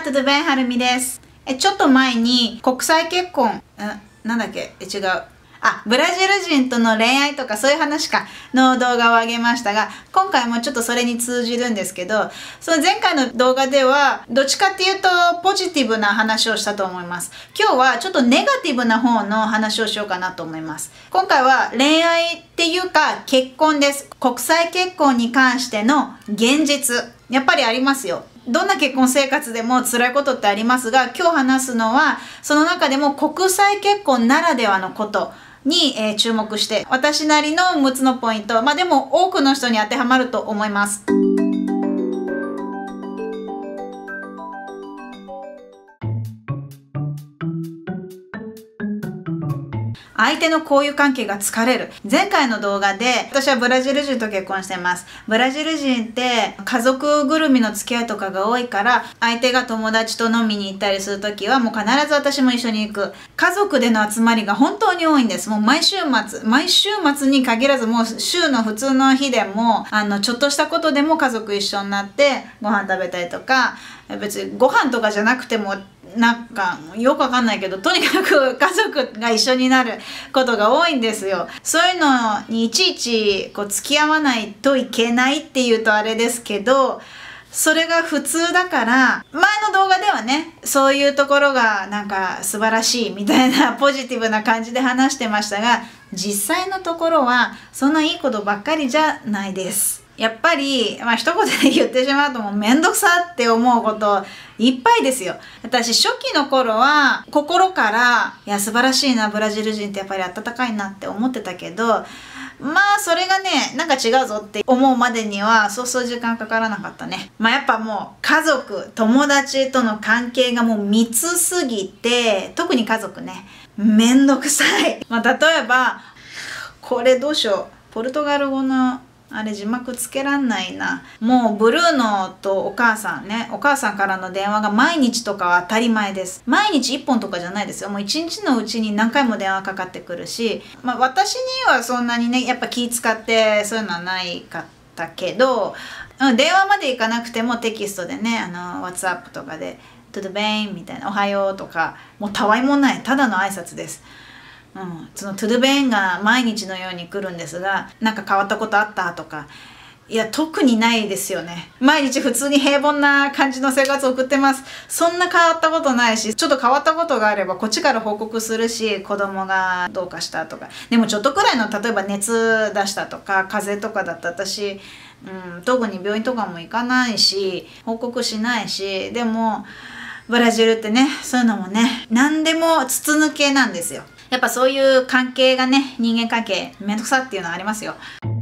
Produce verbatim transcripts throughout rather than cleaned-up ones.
は、トゥドゥベンはるみです。え、ちょっと前に国際結婚、んなんだっけえ、違う。あ、ブラジル人との恋愛とかそういう話かの動画を上げましたが、今回もちょっとそれに通じるんですけど、その前回の動画では、どっちかっていうとポジティブな話をしたと思います。今日はちょっとネガティブな方の話をしようかなと思います。今回は恋愛っていうか結婚です。国際結婚に関しての現実。やっぱりありますよ。どんな結婚生活でも辛いことってありますが、今日話すのは、その中でも国際結婚ならではのことに、えー、注目して、私なりのむっつのポイント、まあでも多くの人に当てはまると思います。相手の交友関係が疲れる。前回の動画で、私はブラジル人と結婚してます。ブラジル人って家族ぐるみの付き合いとかが多いから、相手が友達と飲みに行ったりするときはもう必ず私も一緒に行く。家族での集まりが本当に多いんです。もう毎週末、毎週末に限らずもう週の普通の日でも、あの、ちょっとしたことでも家族一緒になってご飯食べたりとか、別にご飯とかじゃなくても、なんかよくわかんないけど、とにかく家族が一緒になることが多いんですよ。そういうのにいちいちこう付き合わないといけないっていうとあれですけど、それが普通だから、前の動画ではね、そういうところがなんか素晴らしいみたいなポジティブな感じで話してましたが、実際のところはそんないいことばっかりじゃないです。やっぱり、まあ一言で言ってしまうともうめんどくさって思うこといっぱいですよ。私初期の頃は心から、いや素晴らしいな、ブラジル人ってやっぱり温かいなって思ってたけど、まあそれがね、なんか違うぞって思うまでにはそうそう時間かからなかったね。まあやっぱもう家族、友達との関係がもう密すぎて、特に家族ね、めんどくさい。まあ例えば、これどうしよう。ポルトガル語のあれ字幕つけらんないな。もうブルーノとお母さんね、お母さんからの電話が毎日とかは当たり前です。毎日いっぽんとかじゃないですよ。もういちにちのうちに何回も電話かかってくるし、まあ私にはそんなにね、やっぱ気使ってそういうのはないかったけど、電話まで行かなくてもテキストでね、あの、WhatsApp とかで、トゥドゥベインみたいな、おはようとか、もうたわいもない、ただの挨拶です。うん、そのトゥドゥベンが毎日のように来るんですが、なんか変わったことあったとか、いや特にないですよね。毎日普通に平凡な感じの生活を送ってます。そんな変わったことないし、ちょっと変わったことがあればこっちから報告するし、子供がどうかしたとか。でもちょっとくらいの、例えば熱出したとか風邪とかだったら私、うん、特に病院とかも行かないし報告しないし、でもブラジルってね、そういうのもね、何でも筒抜けなんですよ。やっぱそういう関係がね、人間関係めんどくさっていうのはありますよ。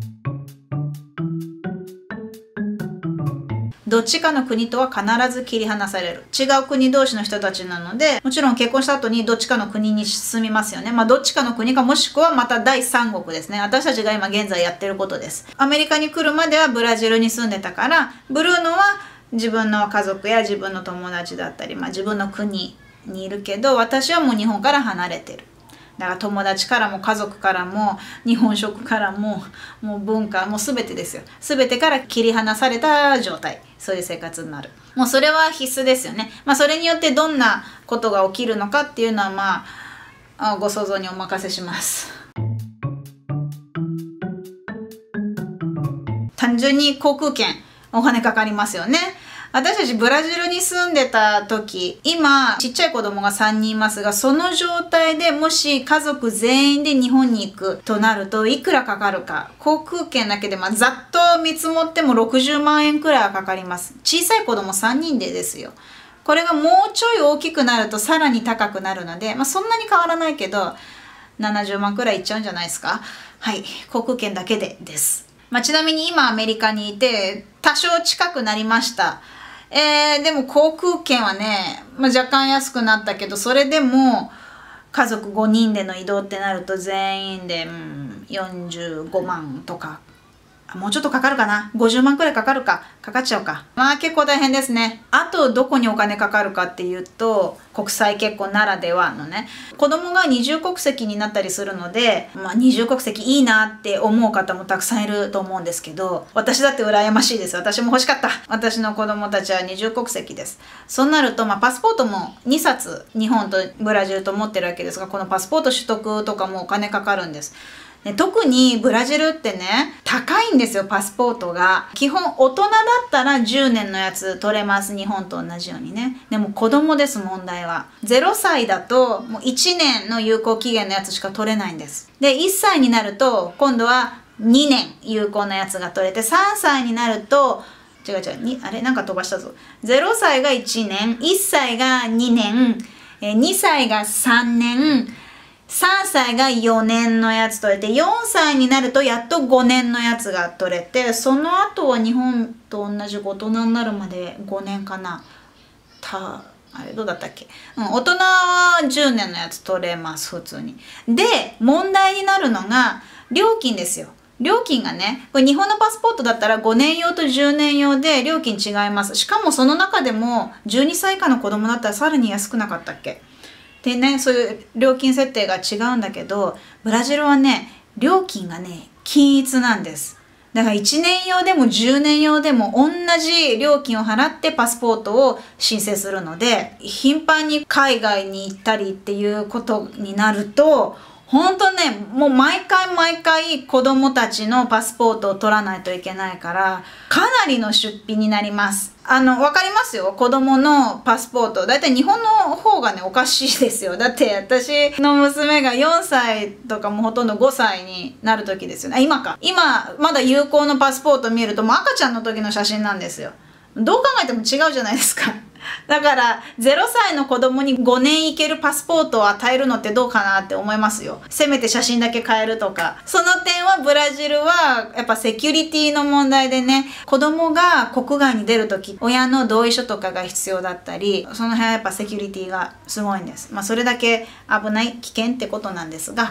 どっちかの国とは必ず切り離される。違う国同士の人たちなので、もちろん結婚した後にどっちかの国に住みますよね。まあどっちかの国か、もしくはまた第三国ですね。私たちが今現在やってることです。アメリカに来るまではブラジルに住んでたから、ブルーノは自分の家族や自分の友達だったり、まあ自分の国にいるけど、私はもう日本から離れてる。だから友達からも家族からも日本食からももう文化もう全てですよ。全てから切り離された状態。そういう生活になる。もうそれは必須ですよね。まあそれによってどんなことが起きるのかっていうのはまあご想像にお任せします。単純に航空券お金かかりますよね。私たちブラジルに住んでた時、今ちっちゃい子供がさんにんいますが、その状態でもし家族全員で日本に行くとなるといくらかかるか。航空券だけでまあざっと見積もってもろくじゅうまんえんくらいはかかります。小さい子供さんにんでですよ。これがもうちょい大きくなるとさらに高くなるので、まあ、そんなに変わらないけどななじゅうまんくらいいっちゃうんじゃないですか。はい、航空券だけでです。まあ、ちなみに今アメリカにいて多少近くなりました。えー、でも航空券はね、まあ、若干安くなったけど、それでも家族ごにんでの移動ってなると全員で、うん、よんじゅうごまんとかもうちょっとかかるかな。ごじゅうまんくらいかかるか。かかっちゃうか。まあ結構大変ですね。あとどこにお金かかるかっていうと、国際結婚ならではのね、子供が二重国籍になったりするので、まあ二重国籍いいなって思う方もたくさんいると思うんですけど、私だって羨ましいです。私も欲しかった。私の子供たちは二重国籍です。そうなると、まあパスポートもにさつ日本とブラジルと持ってるわけですが、このパスポート取得とかもお金かかるんです。特にブラジルってね、高いんですよ、パスポートが。基本大人だったらじゅうねんのやつ取れます。日本と同じようにね。でも子供です、問題は。ゼロさいだともういちねんの有効期限のやつしか取れないんです。で、いっさいになると今度はにねん有効なやつが取れて、さんさいになると違う違う、にあれなんか飛ばしたぞ。ゼロさいがいちねん、いっさいがにねん、えにさいがさんねん、さんさいがよねんのやつ取れて、よんさいになるとやっとごねんのやつが取れて、その後は日本と同じ大人になるまでごねんかな。たあれどうだったっけ、うん、大人はじゅうねんのやつ取れます、普通に。で、問題になるのが料金ですよ。料金がね、これ日本のパスポートだったらごねん用とじゅうねん用で料金違います。しかもその中でもじゅうにさい以下の子供だったらさらに安くなかったっけでね、そういう料金設定が違うんだけど、ブラジルはね、料金がね、均一なんです。だからいちねん用でもじゅうねん用でも同じ料金を払ってパスポートを申請するので、頻繁に海外に行ったりっていうことになると、本当ね、もう毎回毎回子供たちのパスポートを取らないといけないから、かなりの出費になります。あの、わかりますよ。子供のパスポート。だいたい日本の方がね、おかしいですよ。だって私の娘がよんさいとかもほとんどごさいになる時ですよね。あ、今か。今、まだ有効のパスポート見るともう赤ちゃんの時の写真なんですよ。どう考えても違うじゃないですか。だからゼロさいの子供にごねんいけるパスポートを与えるのってどうかなって思いますよ。せめて写真だけ変えるとか。その点はブラジルはやっぱセキュリティの問題でね、子供が国外に出るとき親の同意書とかが必要だったり、その辺はやっぱセキュリティがすごいんです。まあそれだけ危ない危険ってことなんですが、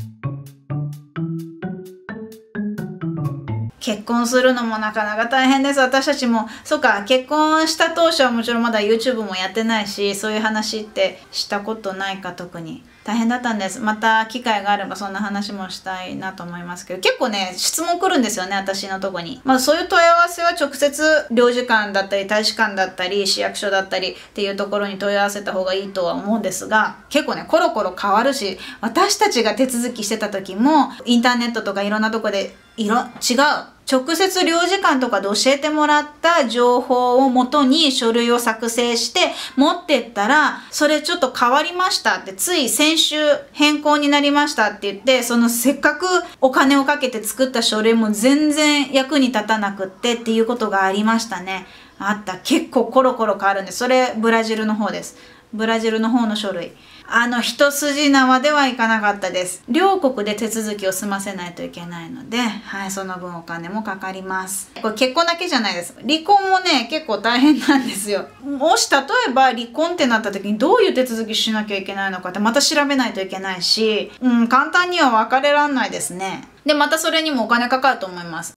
結婚するのもなかなか大変です。私たちも、そうか、結婚した当初はもちろんまだ YouTube もやってないし、そういう話ってしたことないか、特に。大変だったんです。また機会があればそんな話もしたいなと思いますけど、結構ね、質問来るんですよね、私のとこに。まあそういう問い合わせは直接領事館だったり、大使館だったり、市役所だったりっていうところに問い合わせた方がいいとは思うんですが、結構ね、コロコロ変わるし、私たちが手続きしてた時も、インターネットとかいろんなとこで、いろ、違う。直接領事館とかで教えてもらった情報をもとに書類を作成して持ってったら、それちょっと変わりましたって、つい先週変更になりましたって言って、そのせっかくお金をかけて作った書類も全然役に立たなくってっていうことがありましたね。あった。結構コロコロ変わるんです。それブラジルの方です。ブラジルの方の書類。あの、一筋縄ではいかなかったです。両国で手続きを済ませないといけないので、はい、その分お金もかかります。これ結婚だけじゃないです。離婚もね、結構大変なんですよ。もし例えば離婚ってなった時にどういう手続きしなきゃいけないのかってまた調べないといけないし、うん、簡単には別れらんないですね。で、またそれにもお金かかると思います。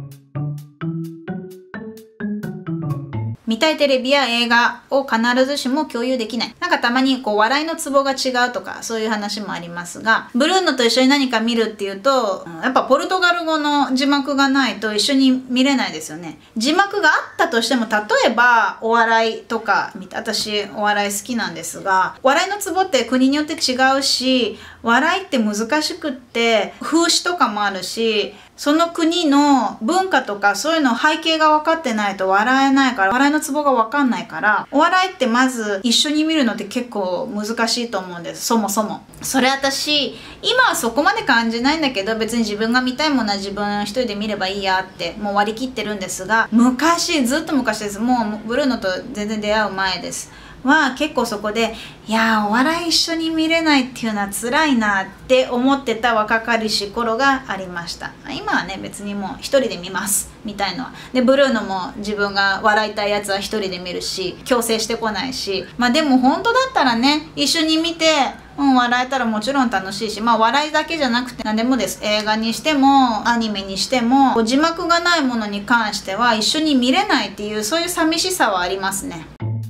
見たいテレビや映画を必ずしも共有できない。なんかたまにこう笑いのツボが違うとかそういう話もありますが、ブルーノと一緒に何か見るっていうと、やっぱポルトガル語の字幕がないと一緒に見れないですよね。字幕があったとしても、例えばお笑いとか、私お笑い好きなんですが、笑いのツボって国によって違うし、笑いって難しくって風刺とかもあるし、その国の文化とかそういうの背景が分かってないと笑えないから、笑いのツボが分かんないから、お笑いってまず一緒に見るのって結構難しいと思うんです、そもそも。それ私今はそこまで感じないんだけど、別に自分が見たいものは自分一人で見ればいいやってもう割り切ってるんですが、昔、ずっと昔です。もうブルーノと全然出会う前ですは結構そこで、いやーお笑い一緒に見れないっていうのは辛いなって思ってた若かりし頃がありました。今はね、別にもう一人で見ますみたいのは。で、ブルーノも自分が笑いたいやつは一人で見るし、強制してこないし、まあでも本当だったらね、一緒に見てうん、笑えたらもちろん楽しいし、まあ笑いだけじゃなくて何でもです。映画にしてもアニメにしても字幕がないものに関しては一緒に見れないっていう、そういう寂しさはありますね。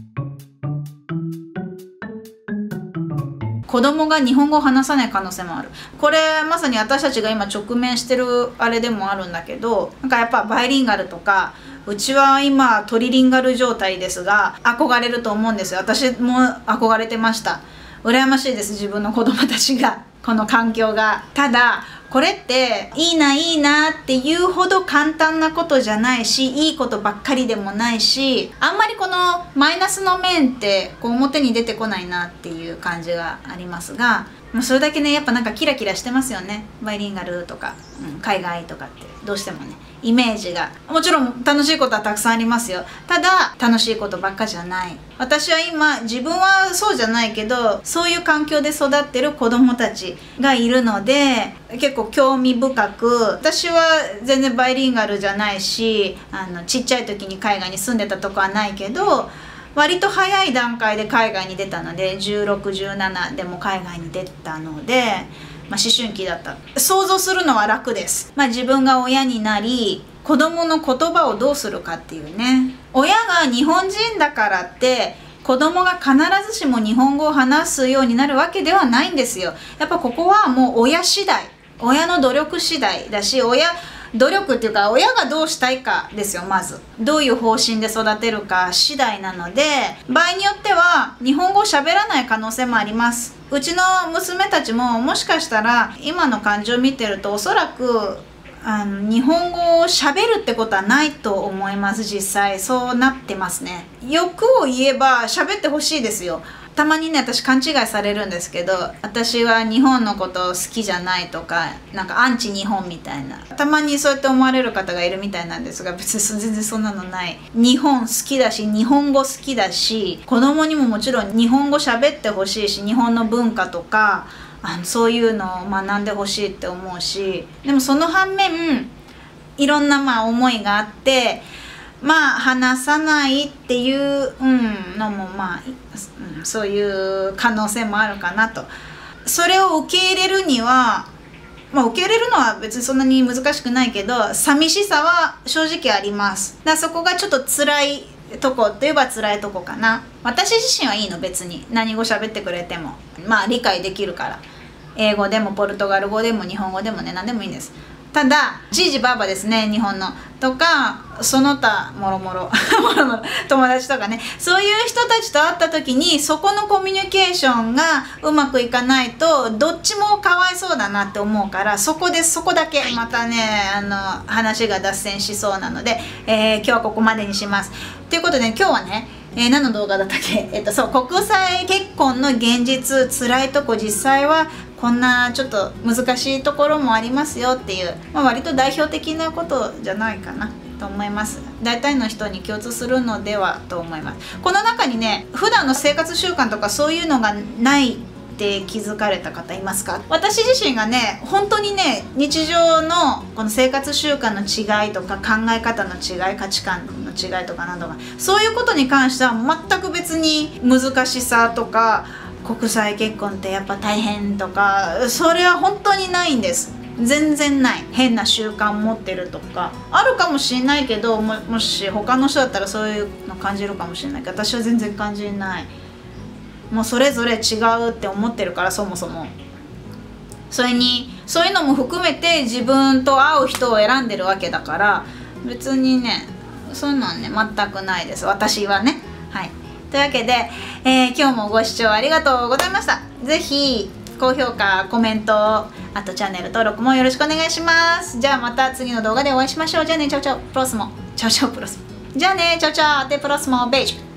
子供が日本語を話さない可能性もある。これまさに私たちが今直面してるあれでもあるんだけど、なんかやっぱバイリンガルとか、うちは今トリリンガル状態ですが憧れると思うんですよ。私も憧れてました。羨ましいです、自分の子供たちが、この環境が。ただこれっていいないいなっていうほど簡単なことじゃないし、いいことばっかりでもないし、あんまりこのマイナスの面ってこう表に出てこないなっていう感じがありますが、もうそれだけねやっぱなんかキラキラしてますよね、バイリンガルとか、うん、海外とかってどうしてもねイメージが。もちろん楽しいことはたくさんありますよ。ただ楽しいことばっかじゃない。私は今自分はそうじゃないけど、そういう環境で育ってる子供たちがいるので結構興味深く、私は全然バイリンガルじゃないし、あのちっちゃい時に海外に住んでたとこはないけど、割と早い段階で海外に出たので、じゅうろく、じゅうななでも海外に出たので、まあ、思春期だった。想像するのは楽です。まあ、自分が親になり子供の言葉をどうするかっていうね。親が日本人だからって子供が必ずしも日本語を話すようになるわけではないんですよ。やっぱここはもう親次第、親の努力次第だし、親努力っていうか親がどうしたいかですよ。まずどういう方針で育てるか次第なので、場合によっては日本語を喋らない可能性もあります。うちの娘たちももしかしたら今の感じを見てるとおそらくあの日本語を喋るってことはないと思います。実際そうなってますね。欲を言えば喋ってほしいですよ。たまにね私勘違いされるんですけど、私は日本のこと好きじゃないとか、なんかアンチ日本みたいな、たまにそうやって思われる方がいるみたいなんですが、別に全然そんなのない。日本好きだし日本語好きだし、子供にももちろん日本語喋ってほしいし、日本の文化とかあのそういうのを学んでほしいって思うし、でもその反面いろんなまあ思いがあって、まあ話さないっていう、うん、のもまあ、うん、そういう可能性もあるかなと。それを受け入れるには、まあ、受け入れるのは別にそんなに難しくないけど、寂しさは正直あります。だからそこがちょっと辛いとこといえば辛いとこかな。私自身はいいの、別に何語喋ってくれてもまあ理解できるから。英語でもポルトガル語でも日本語でもね、何でもいいんです。ただじいじばあばですね、日本のとかその他もろもろもろもろ友達とかね、そういう人たちと会った時にそこのコミュニケーションがうまくいかないとどっちもかわいそうだなって思うから、そこでそこだけまたねあの話が脱線しそうなので、えー、今日はここまでにします。ということで今日はね、えー、何の動画だったっけ、えっとそう国際結婚の現実、辛いとこ、実際はこんなちょっと難しいところもありますよっていう、まあ、割と代表的なことじゃないかなと思います。大体の人に共通するのではと思います。この中にね普段の生活習慣とかそういうのがないって気づかれた方いますか？私自身がね本当にね日常のこの生活習慣の違いとか考え方の違い、価値観の違いとかなどが、そういうことに関しては全く別に難しさとか国際結婚ってやっぱ大変とかそれは本当にないんです。全然ない。変な習慣持ってるとかあるかもしれないけど、 も, もし他の人だったらそういうの感じるかもしれないけど、私は全然感じない。もうそれぞれ違うって思ってるから、そもそもそれにそういうのも含めて自分と会う人を選んでるわけだから、別にねそういうのはね全くないです、私はね。はい、というわけで、えー、今日もご視聴ありがとうございました。是非高評価、コメント、あとチャンネル登録もよろしくお願いします。じゃあまた次の動画でお会いしましょう。じゃあね、チャオチャオプロスモ。チャオチャオプロスモ。じゃあね、チャオチャオアテプロスモベージュ。